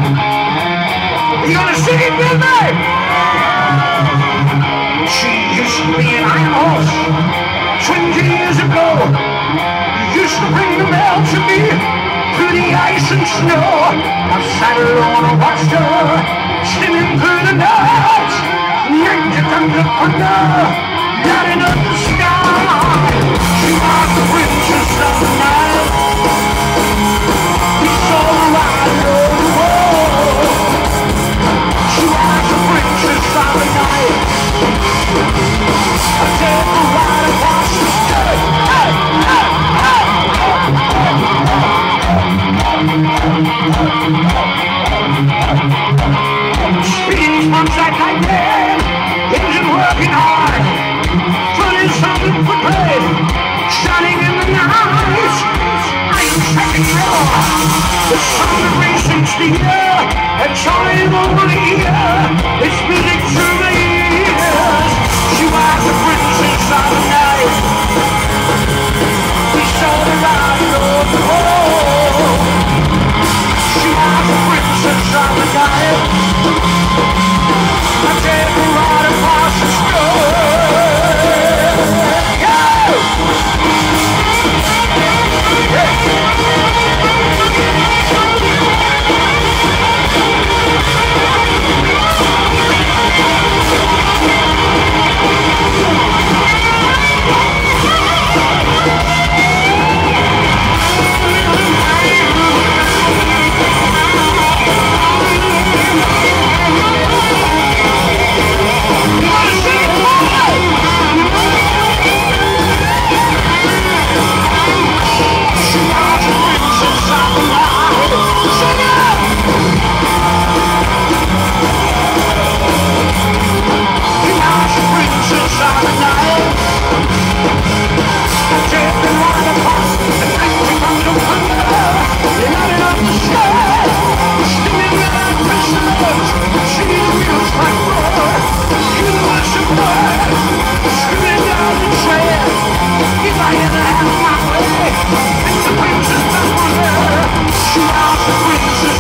You gonna sing it with me? She used to be an iron horse 20 years ago. Used to bring the mail to me through the ice and snow. I sat alone and watched her skimming through the night. Yanked it under thunder, lighting up the sky. She was the princess of the night. We saw her ride over the world. She was the princess of the night. I take her right across the street. Hey, hey, hey. Speeding punch like lightning, engine working hard, running something for play, shining in the night. I am second floor, the sun is racing steer, and shining over the ear, it's music through the ears. She was the princess of the night. We saw the light of the world. She was the princess of the night. I take her right across the street. She was the princess